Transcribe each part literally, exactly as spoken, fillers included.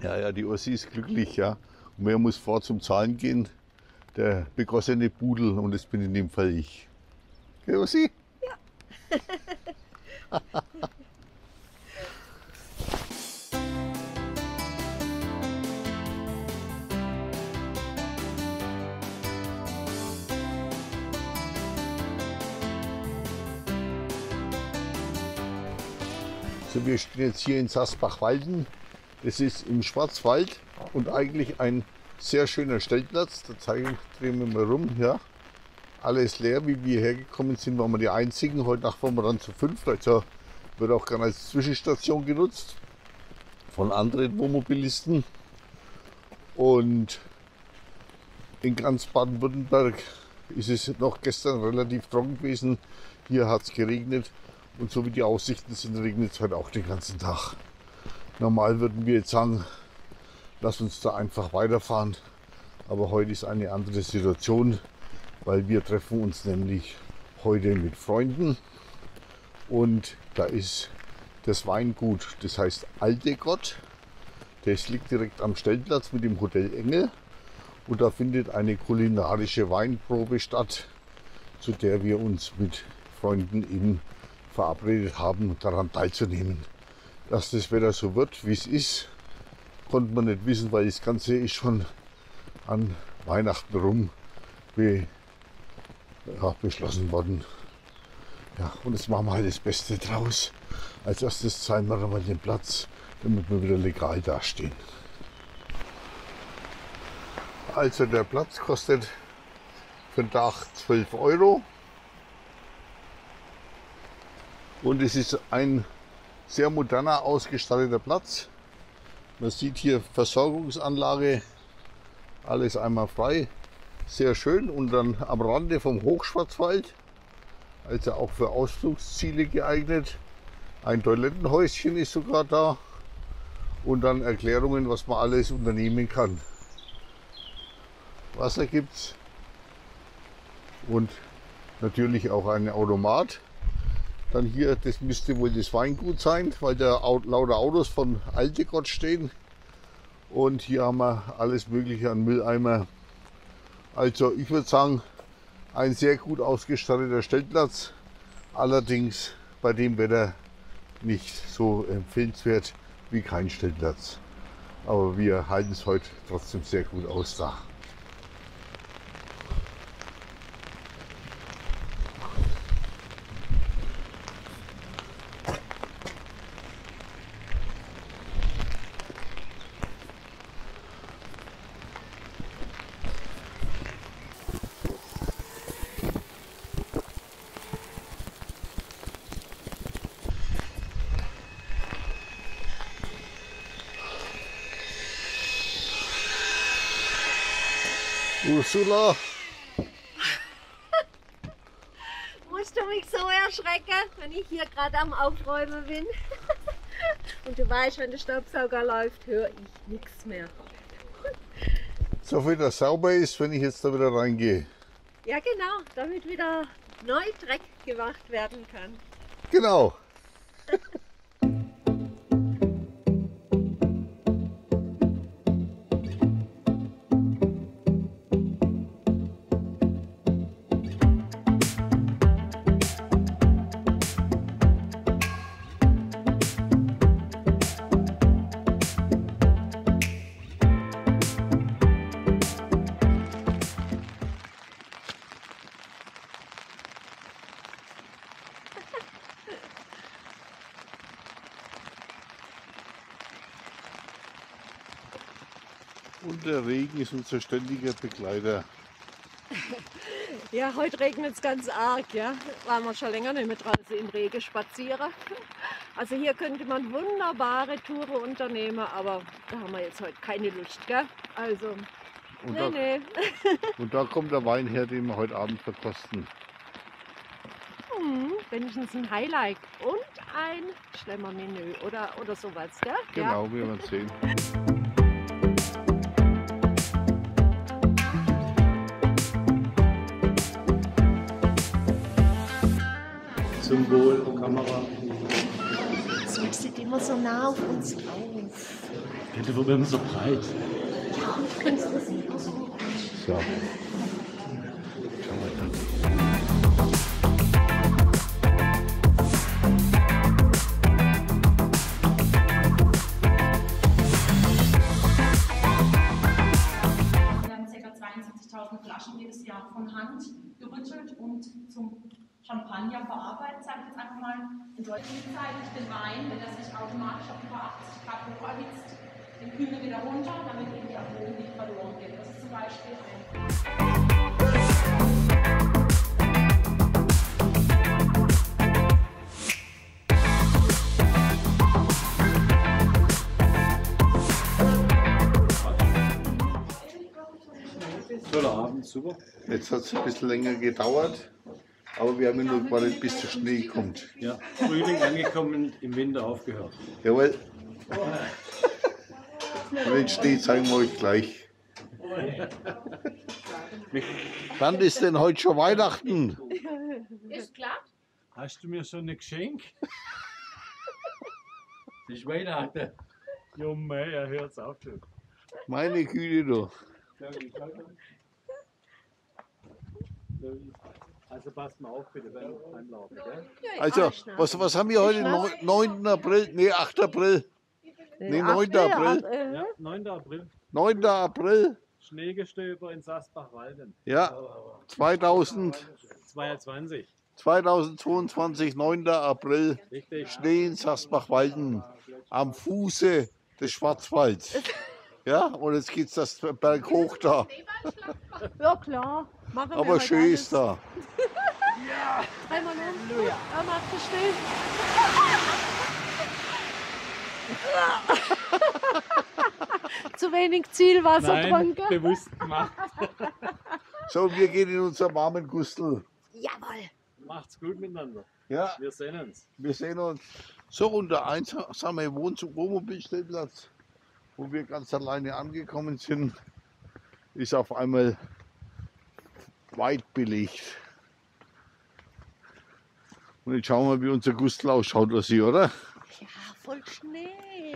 Ja, ja, die Ossi ist glücklich, ja. Und wer muss vor zum Zahlen gehen? Der begossene Pudel, und das bin in dem Fall ich. Gell, Ossi? Ja. So, wir stehen jetzt hier in Sasbach-Walden. Das ist im Schwarzwald und eigentlich ein sehr schöner Stellplatz. Da zeigen, drehen wir mal rum. Ja. Alles leer, wie wir hergekommen sind, waren wir die einzigen. Heute Nacht waren wir dann zu fünf. Also wird auch gerne als Zwischenstation genutzt von anderen Wohnmobilisten. Und in ganz Baden-Württemberg ist es noch gestern relativ trocken gewesen. Hier hat es geregnet. Und so wie die Aussichten sind, regnet es heute auch den ganzen Tag. Normal würden wir jetzt sagen, lass uns da einfach weiterfahren. Aber heute ist eine andere Situation, weil wir treffen uns nämlich heute mit Freunden. Und da ist das Weingut, das heißt Alte Gott. Das liegt direkt am Stellplatz mit dem Hotel Engel. Und da findet eine kulinarische Weinprobe statt, zu der wir uns mit Freunden eben verabredet haben, daran teilzunehmen. Dass das Wetter so wird, wie es ist, konnte man nicht wissen, weil das Ganze ist schon an Weihnachten rum be, ja, beschlossen worden. Ja, und jetzt machen wir halt das Beste draus. Als erstes zeigen wir mal den Platz, damit wir wieder legal dastehen. Also der Platz kostet für den Tag zwölf Euro. Und es ist ein sehr moderner ausgestatteter Platz. Man sieht hier Versorgungsanlage, alles einmal frei, sehr schön. Und dann am Rande vom Hochschwarzwald, also auch für Ausflugsziele geeignet. Ein Toilettenhäuschen ist sogar da und dann Erklärungen, was man alles unternehmen kann. Wasser gibt's und natürlich auch ein Automat. Dann hier, das müsste wohl das Weingut sein, weil da lauter Autos von Alte Gott stehen. Und hier haben wir alles Mögliche an Mülleimer. Also ich würde sagen, ein sehr gut ausgestatteter Stellplatz. Allerdings bei dem Wetter nicht so empfehlenswert wie kein Stellplatz. Aber wir halten es heute trotzdem sehr gut aus da. Ursula! Musst du mich so erschrecken, wenn ich hier gerade am Aufräumen bin? Und du weißt, wenn der Staubsauger läuft, höre ich nichts mehr. So viel das sauber ist, wenn ich jetzt da wieder reingehe. Ja genau, damit wieder neu Dreck gemacht werden kann. Genau. Und der Regen ist unser ständiger Begleiter. Ja, heute regnet es ganz arg, ja. Waren wir schon länger nicht mehr draußen im Regen spazieren. Also hier könnte man wunderbare Touren unternehmen, aber da haben wir jetzt heute keine Lust, gell? Also, Und, nee, da, nee. und da kommt der Wein her, den wir heute Abend verkosten. Hm, wenigstens ein Highlight und ein Schlemmermenü oder, oder sowas, gell? Genau, ja. Wir werden sehen. Zum Wohl, Kamera. Jetzt sieht immer so nah auf uns auf. Könnte wohl immer so breit. So. zweiundsiebzigtausend Flaschen jedes Jahr von Hand gerüttelt und zum Champagner verarbeitet, sage ich jetzt einfach mal. In solchen Zeit durch den Wein, wenn er sich automatisch auf über achtzig Grad hoch erhitzt, den kühlen wir wieder runter, damit eben die Aromen nicht verloren gehen. Das ist zum Beispiel ein Toller Abend, super. Jetzt hat es ein bisschen länger gedauert, aber wir haben ja nur gewartet, bis der Schnee kommt. Ja, Frühling angekommen, im Winter aufgehört. Jawohl. Und den Schnee zeigen wir euch gleich. Wann ist denn heute schon Weihnachten? Ist klar. Hast du mir schon ein Geschenk? Das ist Weihnachten. Junge, er hört's auf schon. Meine Güte, du. Also passt mal auf bitte beim Anlaufen, gell? Also, was, was haben wir heute? neunten April? Nee, achten April. Nee, neunten April. Ja, neunten April. neunten April. Schneegestöber in Sasbach-Walden. Ja, zweitausend, zweiundzwanzig. zweitausendzweiundzwanzig, neunten April. Richtig. Schnee in Sasbach-Walden. Am Fuße des Schwarzwalds. Ja, und jetzt geht's das Berg hoch da. Ja klar, machen wir Aber heute schön alles. ist da. Dreimal um. Ja, er macht es still. Zu wenig Zielwasser Nein, getrunken. bewusst gemacht. So, wir gehen in unser warmen Gustel. Jawohl. Macht's gut miteinander. Ja, Wir sehen uns. wir sehen uns. So, und der einsame Wohnzug Wohnmobilstellplatz, wo wir ganz alleine angekommen sind, ist auf einmal weit belegt. Und jetzt schauen wir, wie unser Gustel ausschaut, was sie, oder? Ja, voll Schnee.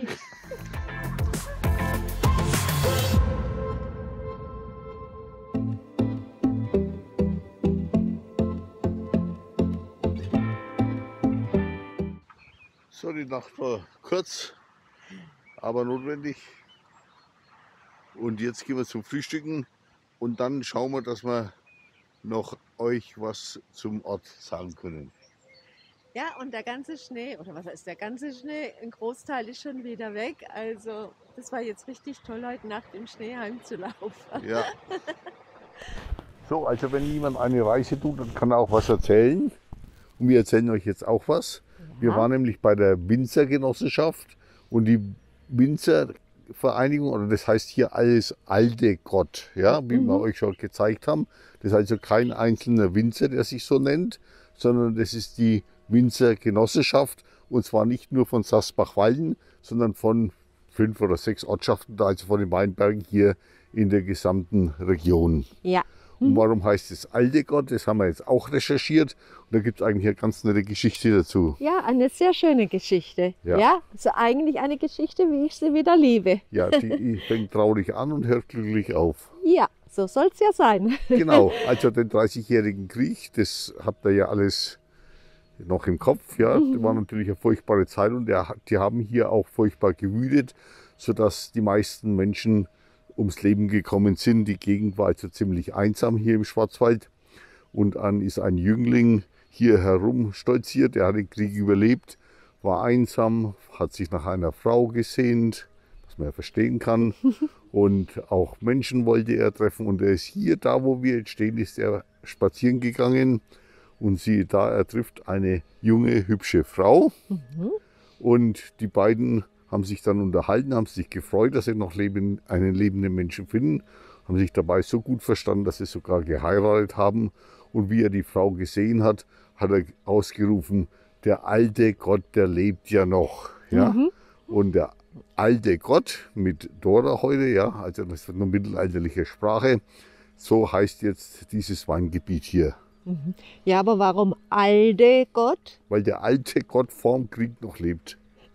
So, die Nacht war kurz, aber notwendig. Und jetzt gehen wir zum Frühstücken und dann schauen wir, dass wir noch euch was zum Ort sagen können. Ja, und der ganze Schnee, oder was heißt der ganze Schnee, ein Großteil ist schon wieder weg. Also das war jetzt richtig toll, heute Nacht im Schnee heimzulaufen. Ja. So, also wenn jemand eine Reise tut, dann kann er auch was erzählen. Und wir erzählen euch jetzt auch was. Wir waren nämlich bei der Winzergenossenschaft und die Winzervereinigung, oder das heißt hier alles Alte Gott, ja, wie Mhm. wir euch schon gezeigt haben. Das ist also kein einzelner Winzer, der sich so nennt, sondern das ist die Winzergenossenschaft, und zwar nicht nur von Sasbach-Walden, sondern von fünf oder sechs Ortschaften, also von den Weinbergen hier in der gesamten Region. Ja. Und warum heißt es Alte Gott? Das haben wir jetzt auch recherchiert. Und da gibt es eigentlich eine ganz nette Geschichte dazu. Ja, eine sehr schöne Geschichte. Ja. Ja, so eigentlich eine Geschichte, wie ich sie wieder liebe. Ja, die fängt traurig an und hört glücklich auf. Ja, so soll es ja sein. Genau, also den dreißigjährigen Krieg, das habt ihr ja alles noch im Kopf. Ja, das war natürlich eine furchtbare Zeit und der, die haben hier auch furchtbar gewütet, sodass die meisten Menschen ums Leben gekommen sind. Die Gegend war also ziemlich einsam hier im Schwarzwald. Und dann ist ein Jüngling hier herumstolziert, der hat den Krieg überlebt, war einsam, hat sich nach einer Frau gesehnt, was man ja verstehen kann. Und auch Menschen wollte er treffen. Und er ist hier, da wo wir jetzt stehen, ist er spazieren gegangen. Und siehe da, er trifft eine junge, hübsche Frau. Mhm. Und die beiden haben sich dann unterhalten, haben sich gefreut, dass sie noch leben, einen lebenden Menschen finden, haben sich dabei so gut verstanden, dass sie sogar geheiratet haben. Und wie er die Frau gesehen hat, hat er ausgerufen, der alte Gott, der lebt ja noch. Ja? Mhm. Und der alte Gott mit Dora heute, ja, also das ist eine mittelalterliche Sprache, so heißt jetzt dieses Weingebiet hier. Ja, aber warum alte Gott? Weil der alte Gott vorm Krieg noch lebt.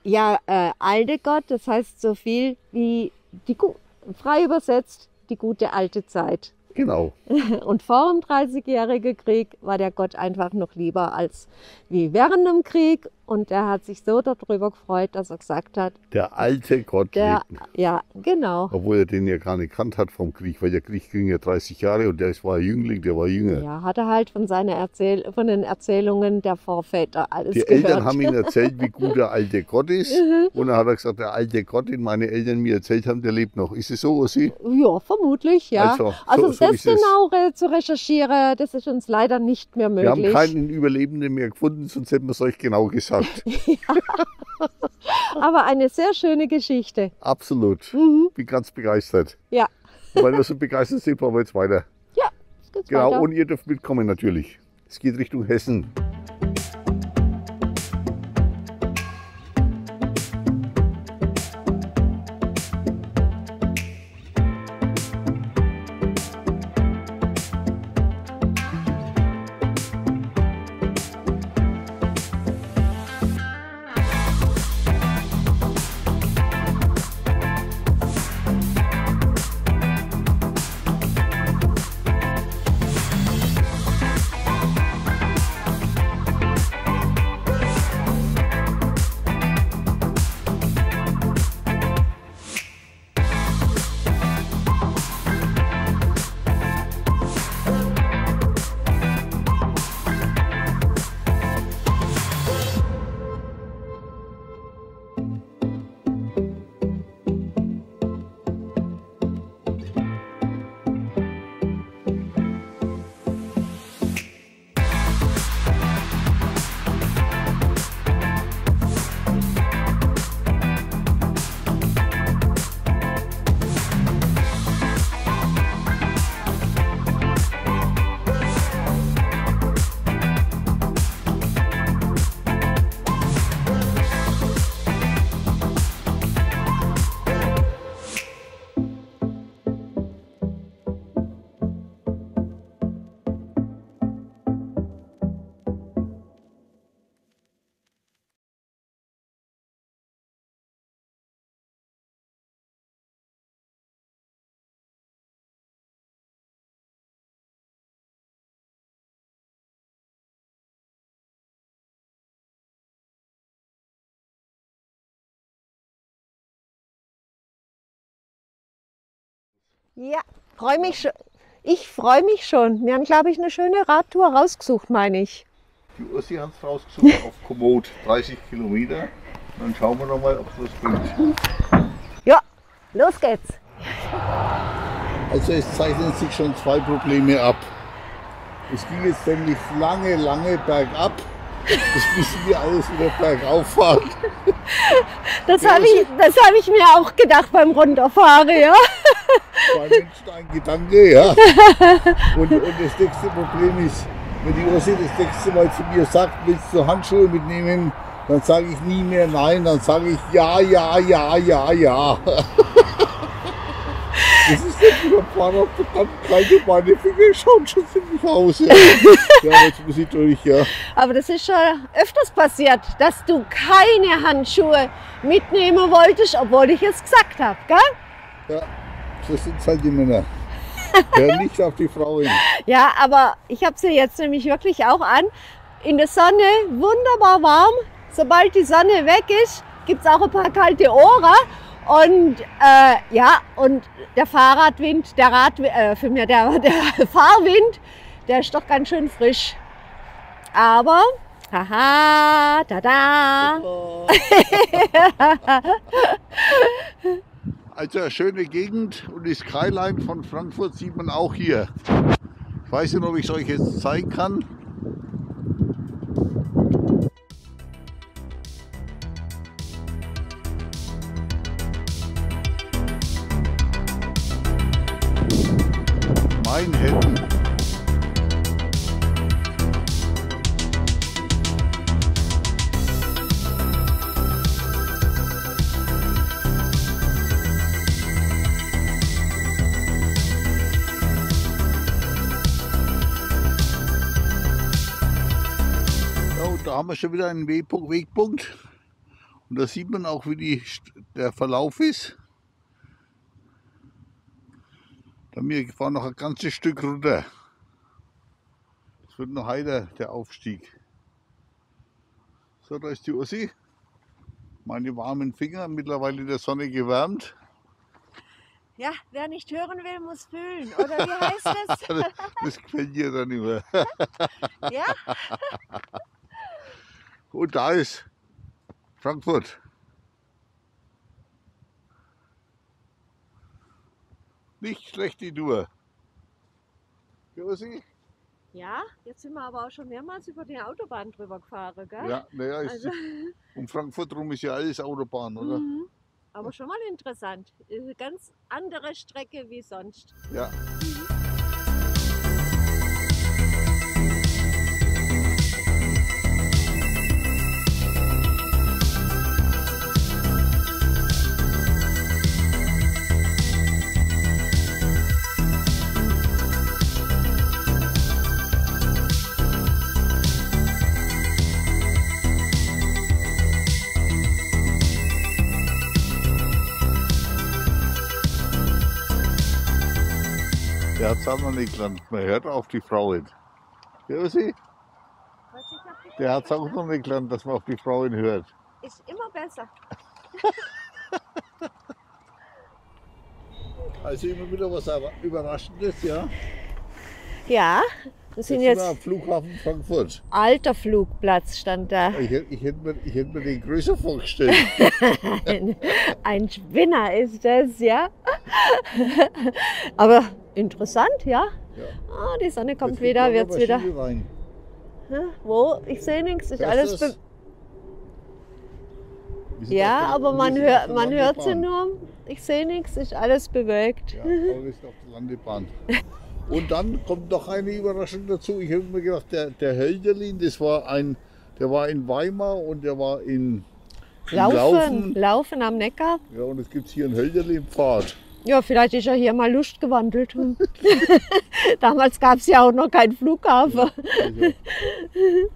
Ja, äh, alte Gott, das heißt so viel wie, die, frei übersetzt, die gute alte Zeit. Genau. Und vor dem dreißigjährigen Krieg war der Gott einfach noch lieber als wie während dem Krieg. Und er hat sich so darüber gefreut, dass er gesagt hat, Der alte Gott der, lebt. ja, genau. Obwohl er den ja gar nicht kannt hat vom Krieg, weil der Krieg ging ja dreißig Jahre und der war ein Jüngling, der war jünger. Ja, hat er halt von, seiner Erzähl von den Erzählungen der Vorväter alles Die gehört. Eltern haben ihm erzählt, wie gut der alte Gott ist. Und dann hat er gesagt, der alte Gott, den meine Eltern mir erzählt haben, der lebt noch. Ist es so, Ossi? Ja, vermutlich, ja. Also, Also, so- so das ist es. genau re- zu recherchieren, das ist uns leider nicht mehr Wir haben möglich. keinen Überlebenden mehr gefunden, sonst hätten wir es euch genau gesagt. Aber eine sehr schöne Geschichte. Absolut. Mhm. Bin ganz begeistert. Ja, Und weil wir so begeistert sind, fahren wir jetzt weiter. jetzt geht's Genau, weiter. und ihr dürft mitkommen natürlich. Es geht Richtung Hessen. Ja, freue mich schon. Ich freue mich schon. Wir haben, glaube ich, eine schöne Radtour rausgesucht, meine ich. Die Ossi hat es rausgesucht auf Komoot, dreißig Kilometer. Dann schauen wir noch mal, ob es was bringt. Ja, los geht's. Also es zeichnen sich schon zwei Probleme ab. Es ging jetzt nämlich lange, lange bergab. Das müssen wir alles wieder bergauf fahren. Das Ja, habe ich, das hab ich mir auch gedacht beim Runterfahren, ja. Bei Menschen ein Gedanke, ja. Und, und das nächste Problem ist, wenn die Ossi das nächste Mal zu mir sagt, willst du Handschuhe mitnehmen, dann sage ich nie mehr nein, dann sage ich ja, ja, ja, ja, ja. Das ist nicht wie beim Fahrrad verdammt kleine, meine Finger schauen schon ziemlich aus. Ja, ja jetzt muss ich durch, ja. Aber das ist schon öfters passiert, dass du keine Handschuhe mitnehmen wolltest, obwohl ich es gesagt habe, gell? Ja, so sind halt die Männer. Hör nicht auf die Frauen. Ja, aber ich habe sie jetzt nämlich wirklich auch an. In der Sonne wunderbar warm. Sobald die Sonne weg ist, gibt es auch ein paar kalte Ohren. Und äh, ja, und der Fahrradwind, der Rad, äh, für mich der, der Fahrwind, der ist doch ganz schön frisch. Aber, haha, tada. Also eine schöne Gegend und die Skyline von Frankfurt sieht man auch hier. Ich weiß nicht, ob ich es euch jetzt zeigen kann. Manhattan. Ja, und da haben wir schon wieder einen Wegpunkt. Wegpunkt. Und da sieht man auch, wie die, der Verlauf ist. Da wir fahren noch ein ganzes Stück runter. Es wird noch heiter, der Aufstieg. So, da ist die Ossi. Meine warmen Finger, mittlerweile in der Sonne gewärmt. Ja, wer nicht hören will, muss fühlen. Oder wie heißt das? Das, das gefällt dir dann immer. Ja? Und da ist Frankfurt. Nicht schlecht die Tour. Ja, Ossi? Ja, jetzt sind wir aber auch schon mehrmals über die Autobahn drüber gefahren, gell? Ja, naja, Also, um Frankfurt rum ist ja alles Autobahn, oder? mhm. Aber schon mal interessant. Ist eine ganz andere Strecke wie sonst. Ja. Der hat es auch noch nicht gelernt. Man hört auf die Frauen. Ja, sie? Was ich hab gesagt, Der hat es auch noch nicht gelernt, dass man auf die Frauen hört. ist immer besser. Also immer wieder was Überraschendes, ja. Ja, wir sind Jetzt sind wir jetzt am Flughafen Frankfurt. alter Flugplatz stand da. Ich, hätte- ich, hätte mir, ich hätte mir den größer vorgestellt. Ein, ein Spinner ist das, ja. Aber interessant, ja. Ja. Ah, die Sonne kommt Jetzt wieder, gucken wir wird's mal wieder. Ski rein. Hä? Wo? Ich sehe nichts, ist Das alles ist- be Wir sind ja, auf der- aber wir man sind hört, auf der man hört sie Landebahn. nur. Ich sehe nichts, ist alles bewölkt. Ja, alles auf der Landebahn. Und dann kommt noch eine Überraschung dazu. Ich habe mir gedacht, der, der Hölderlin, das war ein, der war in Weimar und der war in, in Laufen, Laufen. Laufen am Neckar. Ja, und es gibt hier einen Hölderlin-Pfad. Ja, vielleicht ist er hier mal Lust gewandelt. Hm. Damals gab es ja auch noch keinen Flughafen. Also, der Hölderlin.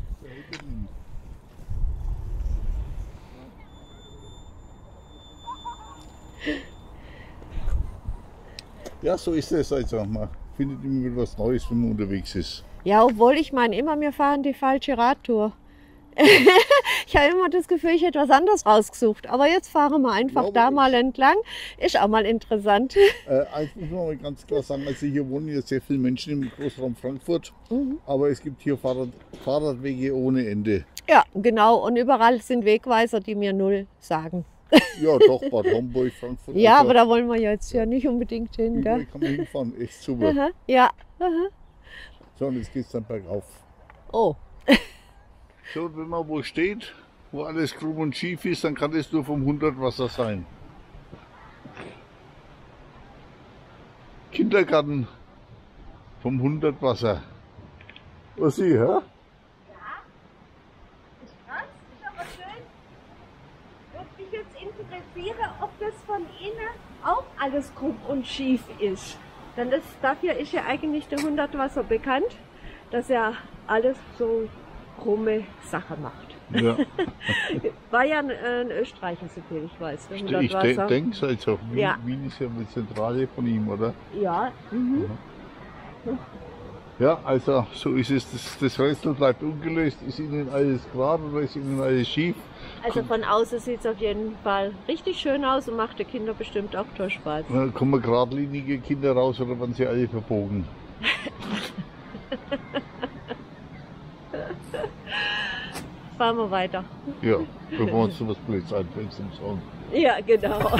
Ja, so ist es. Also, man findet immer wieder was Neues, wenn man unterwegs ist. Ja, obwohl ich meine immer, wir fahren die falsche Radtour. Ich habe immer das Gefühl, ich hätte was anderes rausgesucht. Aber jetzt fahren wir einfach Ja, aber da ich- mal entlang. Ist auch mal interessant. Äh, eins muss man mal ganz klar sagen, also hier wohnen ja sehr viele Menschen im Großraum Frankfurt, Mhm. aber es gibt hier Fahrrad, Fahrradwege ohne Ende. Ja, genau. Und überall sind Wegweiser, die mir null sagen. Ja, doch, Bad Homburg, Frankfurt. Ja, also, aber da wollen wir jetzt ja nicht unbedingt hin, überall gell? kann man hinfahren, echt super. Aha, ja. Aha. So, und jetzt geht es dann bergauf. Oh, So, und wenn man wo steht, wo alles krumm und schief ist, dann kann das nur vom Hundertwasser sein. Kindergarten vom Hundertwasser. Was sie, hä? ist krass, ist aber schön. Würde mich jetzt interessieren, ob das von Ihnen auch alles krumm und schief ist. Denn das, dafür ist ja eigentlich der Hundertwasser bekannt, dass er alles so krumme Sachen macht. Ja. War ja ein, ein Österreicher, soviel ich weiß, der Ich de Hundertwasser. denke es also. Wien, Ja. Wien ist ja die Zentrale von ihm, oder? Ja, mhm. Ja, also so ist es. Das, das Rätsel bleibt ungelöst. Ist Ihnen alles gerade oder ist Ihnen alles schief? Also von außen sieht es auf jeden Fall richtig schön aus und macht den Kindern bestimmt auch toll Spaß. Na, kommen geradlinige Kinder raus oder werden sie alle verbogen? Fahren wir weiter. Ja, bevor uns so was Blöds einfällt zum Song. Ja, genau.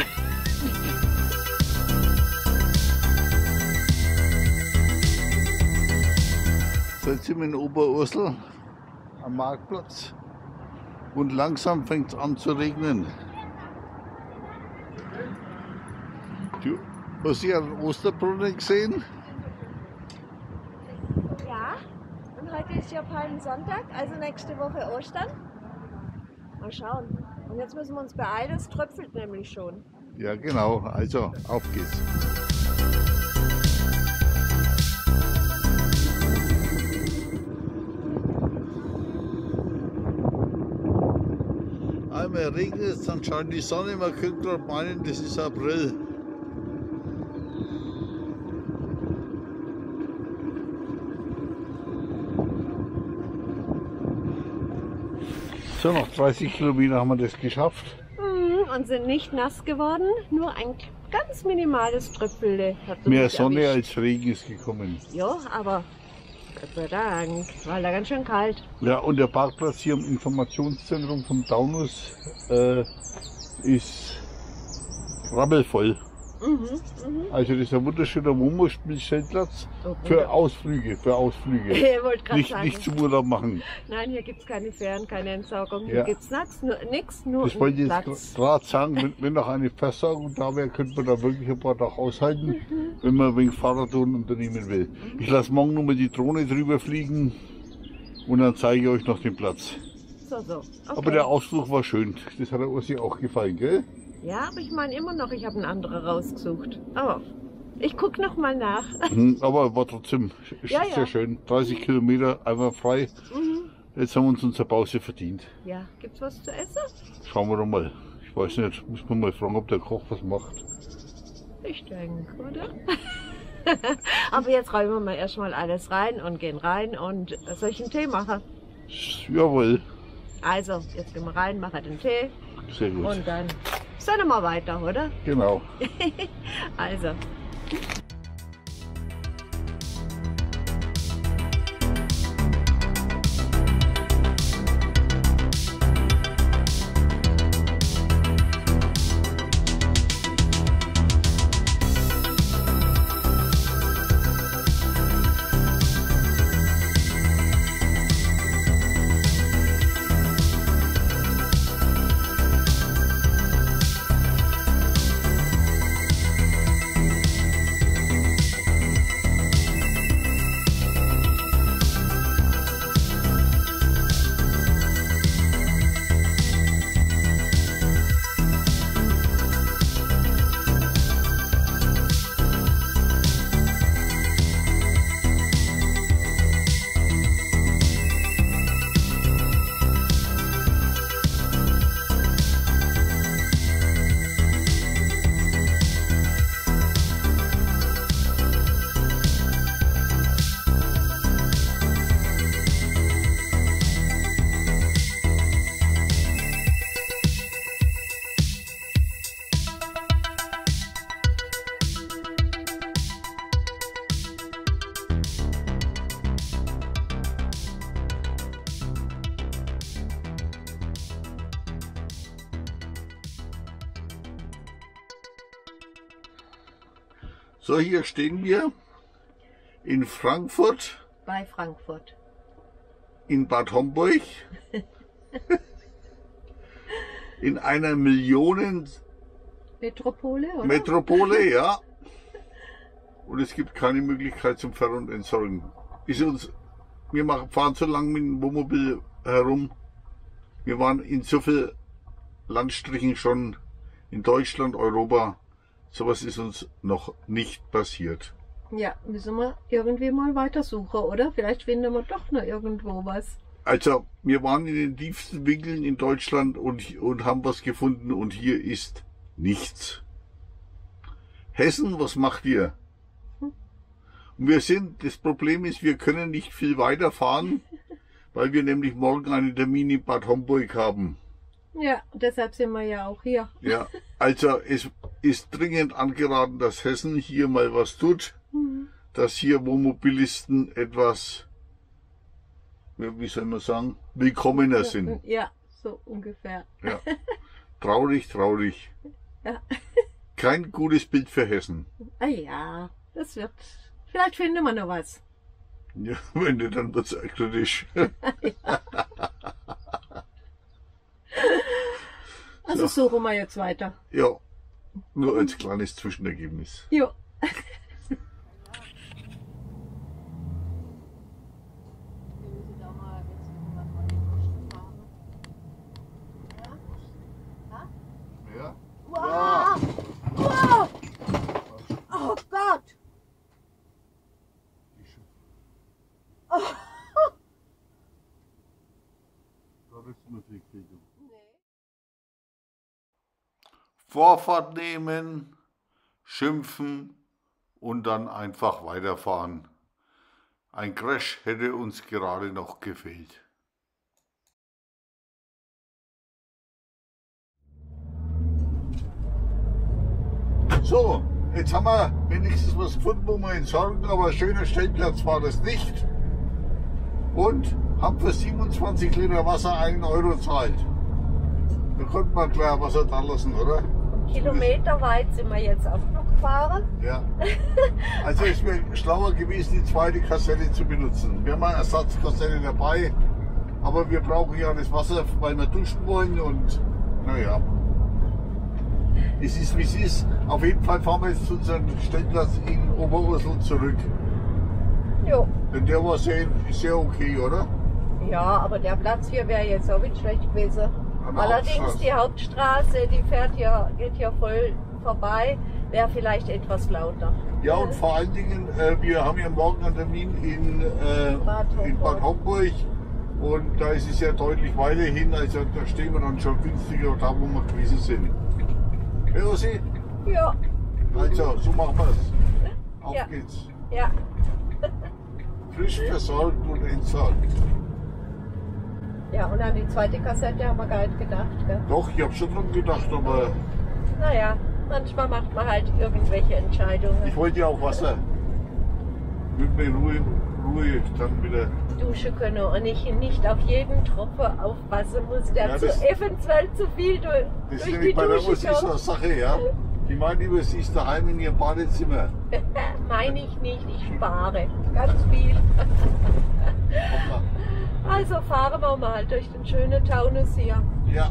So, jetzt sind wir in Oberursel am Marktplatz und langsam fängt es an zu regnen. Du, hast du einen Osterbrunnen gesehen? Ja, und heute ist ja Palmsonntag, also nächste Woche Ostern. Mal schauen. Und jetzt müssen wir uns beeilen, es tröpfelt nämlich schon. Ja, genau. Also, auf geht's. I'm a einmal regnet es, dann scheint die Sonne, man könnte gerade meinen, das ist April. So, noch dreißig Kilometer haben wir das geschafft. Mhm, und sind nicht nass geworden, nur ein ganz minimales Tröpfel hat Mehr uns Sonne erwischt. als Regen ist gekommen. Ja, aber Gott sei Dank, war da ganz schön kalt. Ja, und der Parkplatz hier im Informationszentrum vom Taunus äh, ist rabbelvoll. Mhm, mhm. Also das ist ein wunderschöner Wohnmobilstellplatz Oh, für Ausflüge, für Ausflüge. Ich wollte gerade Nicht, sagen, nicht zum Urlaub machen. nein, hier gibt es keine Fähren, keine Entsaugung, Ja. hier gibt es nichts, nur, nix, nur Das wollte ich einen jetzt Platz. gerade sagen, wenn, wenn noch eine Versorgung da wäre, könnte man da wirklich ein paar Tage aushalten, wenn man wegen Fahrradtouren unternehmen will. Ich lasse morgen nochmal die Drohne drüber fliegen und dann zeige ich euch noch den Platz. So, so. Okay. Aber der Ausflug war schön. Das hat der Ursi auch gefallen, gell? Ja, aber ich meine immer noch, ich habe einen anderen rausgesucht. Aber ich gucke noch mal nach. Mhm, aber war trotzdem Ja, sehr ja. schön. dreißig Kilometer einfach frei. Mhm. Jetzt haben wir uns unsere Pause verdient. Ja, gibt's was zu essen? Schauen wir doch mal. Ich weiß nicht, muss man mal fragen, ob der Koch was macht. Ich denke, oder? Aber jetzt räumen wir mal erstmal alles rein und gehen rein und soll ich einen Tee machen? Jawohl, Also, jetzt gehen wir rein, machen den Tee sehr gut. und dann sind wir weiter, oder? Genau. Also. So, hier stehen wir in Frankfurt, Bei Frankfurt. in Bad Homburg, in einer Millionen Metropole, oder? Metropole, ja. Und es gibt keine Möglichkeit zum Ver- und Entsorgen. Ist uns, wir machen, fahren so lange mit dem Wohnmobil herum. Wir waren in so vielen Landstrichen schon in Deutschland, Europa. Sowas ist uns noch nicht passiert. Ja, müssen wir irgendwie mal weiter suchen, oder? Vielleicht finden wir doch noch irgendwo was. Also, wir waren in den tiefsten Winkeln in Deutschland und, und haben was gefunden und hier ist nichts. Hessen, was macht ihr? Und wir sind, das Problem ist, wir können nicht viel weiterfahren, weil wir nämlich morgen einen Termin in Bad Homburg haben. Ja, deshalb sind wir ja auch hier. Ja, also es ist dringend angeraten, dass Hessen hier mal was tut, Mhm. dass hier Wohnmobilisten etwas, wie soll man sagen, willkommener sind. Ja, so ungefähr. Ja. Traurig, traurig. Ja. Kein gutes Bild für Hessen. Ah ja, das wird. Vielleicht finden wir noch was. Ja, wenn nicht, dann wird's kritisch. Also suchen wir jetzt weiter. Ja, nur als kleines Zwischenergebnis. Jo. Ja. Wow. Wow. Oh Gott. Da ist man viel Krieg. Vorfahrt nehmen, schimpfen und dann einfach weiterfahren. Ein Crash hätte uns gerade noch gefehlt. So, jetzt haben wir wenigstens was gefunden, wo wir entsorgen, aber ein schöner Stellplatz war das nicht. Und haben für siebenundzwanzig Liter Wasser einen Euro zahlt. Da konnte man gleich Wasser dran lassen, oder? Kilometerweit sind wir jetzt auch noch gefahren. Ja. Also es wäre schlauer gewesen, die zweite Kassette zu benutzen. Wir haben eine Ersatzkassette dabei, aber wir brauchen ja das Wasser, weil wir duschen wollen und naja. Es ist wie es ist. Auf jeden Fall fahren wir jetzt zu unserem Stellplatz in Oberursel zurück. Jo. Denn der war sehr, sehr okay, oder? Ja, aber der Platz hier wäre jetzt auch nicht schlecht gewesen. An der Allerdings Hauptstraße. die Hauptstraße, die fährt ja, geht hier voll vorbei, wäre vielleicht etwas lauter. Ja, und vor allen Dingen, äh, wir haben ja morgen einen Termin in, äh, Bad in Bad Homburg und da ist es ja deutlich weiterhin, also da stehen wir dann schon günstiger da, wo wir gewesen sind. Ja, Ossi? Ja, Also, so machen wir es. Auf Ja. geht's. ja. Frisch versorgt und entsorgt. Ja, und an die zweite Kassette haben wir gar nicht gedacht. Gell? Doch, ich habe schon dran gedacht, aber Naja, manchmal macht man halt irgendwelche Entscheidungen. ich wollte ja auch Wasser. Mit mir in Ruhe, Ruhe dann wieder. Duschen können und ich nicht auf jeden Tropfen aufpassen muss, der Ja, zu das- eventuell zu viel durch, Das ist durch die nämlich bei der Dusche Ossi so eine kommt. Sache, ja. Die meint immer, sie ist daheim in ihrem Badezimmer. Meine ich nicht, ich spare ganz viel. Hoppla. Also fahren wir mal durch den schönen Taunus hier. Ja.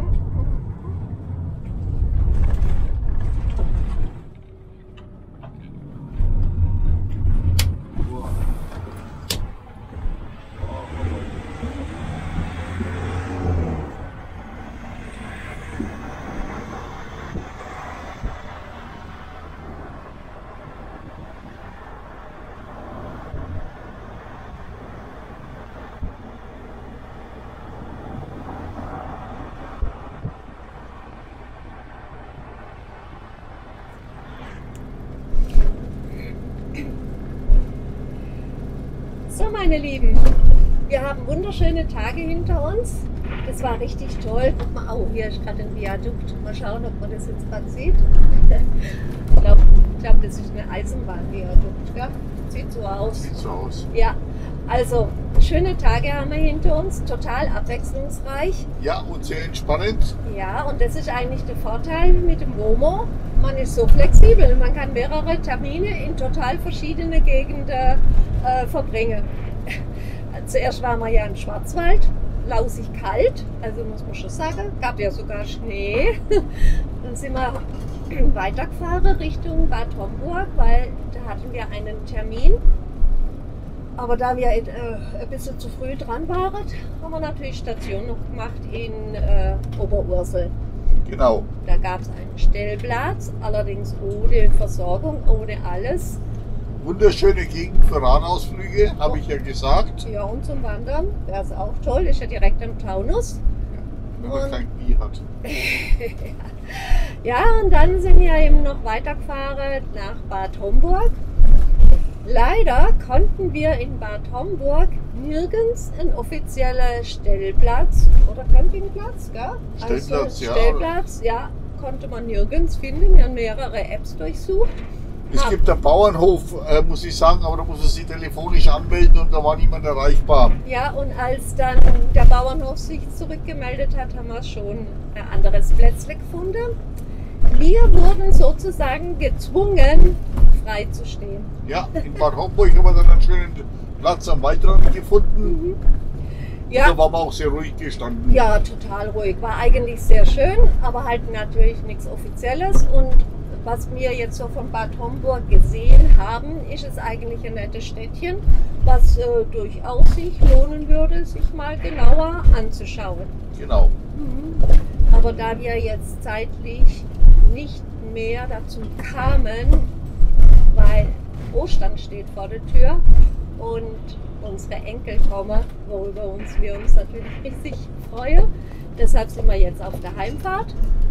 So, meine Lieben, wir haben wunderschöne Tage hinter uns. Das war richtig toll. Guck mal, oh, hier ist gerade ein Viadukt. Mal schauen, ob man das jetzt gerade sieht. Ich glaube, glaub, das ist eine Eisenbahnviadukt. Gell? Sieht so aus. Sieht so aus. Ja, also schöne Tage haben wir hinter uns. Total abwechslungsreich. Ja, und sehr entspannend. Ja, und das ist eigentlich der Vorteil mit dem WOMO. Man ist so flexibel. Man kann mehrere Termine in total verschiedene Gegenden äh, verbringen. Zuerst waren wir ja im Schwarzwald, lausig kalt, also muss man schon sagen, gab ja sogar Schnee. Dann sind wir weitergefahren Richtung Bad Homburg, weil da hatten wir einen Termin. Aber da wir äh, ein bisschen zu früh dran waren, haben wir natürlich Station noch gemacht in äh, Oberursel. Genau. Da gab es einen Stellplatz, allerdings ohne Versorgung, ohne alles. Wunderschöne Gegend für Radausflüge, habe ich ja gesagt. Ja, und zum Wandern wäre es auch toll, ist ja direkt am Taunus. Wenn man Und- kein Knie hat. Ja, und dann sind wir eben noch weitergefahren nach Bad Homburg. Leider konnten wir in Bad Homburg nirgends einen offiziellen Stellplatz oder Campingplatz, gell? Stellplatz, ja. Stellplatz, ja, konnte man nirgends finden. Wir haben mehrere Apps durchsucht. Es Ah. gibt einen Bauernhof, äh, muss ich sagen, aber da muss man sich telefonisch anmelden und da war niemand erreichbar. Ja, und als dann der Bauernhof sich zurückgemeldet hat, haben wir schon ein anderes Plätzle gefunden. Wir wurden sozusagen gezwungen, frei zu stehen. Ja, in Bad Homburg haben wir dann einen schönen Platz am Waldrand gefunden. Ja, Da waren wir auch sehr ruhig gestanden. ja, total ruhig. War eigentlich sehr schön, aber halt natürlich nichts Offizielles. Und was wir jetzt so von Bad Homburg gesehen haben, ist es eigentlich ein nettes Städtchen, was äh, durchaus sich lohnen würde, sich mal genauer anzuschauen. Genau. Aber da wir jetzt zeitlich nicht mehr dazu kamen, weil Ostern steht vor der Tür und unsere Enkel kommen, worüber uns, wir uns natürlich riesig freuen. Deshalb sind wir jetzt auf der Heimfahrt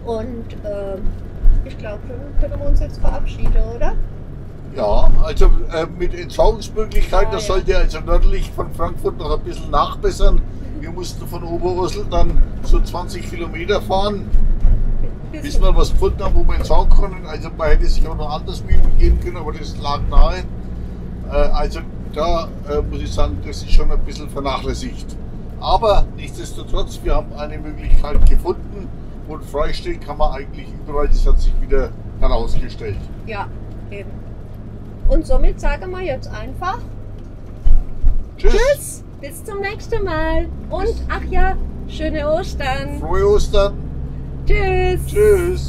Und äh, ich glaube, dann können wir uns jetzt verabschieden, oder? Ja, also äh, mit Entsorgungsmöglichkeiten, Ah, das ja. sollte also nördlich von Frankfurt noch ein bisschen nachbessern. Wir mussten von Oberursel dann so zwanzig Kilometer fahren, bis wir was gefunden haben, wo wir entsorgen können. Also man hätte sich auch noch anders gehen können, aber das lag nahe. Äh, also da äh, muss ich sagen, das ist schon ein bisschen vernachlässigt. Aber nichtsdestotrotz, wir haben eine Möglichkeit gefunden und freistehen kann man eigentlich überall. Das hat sich wieder herausgestellt. Ja, eben. Und somit sagen wir jetzt einfach Tschüss! Tschüss, bis zum nächsten Mal. Und ach ja, schöne Ostern. Frohe Ostern! Tschüss. Tschüss!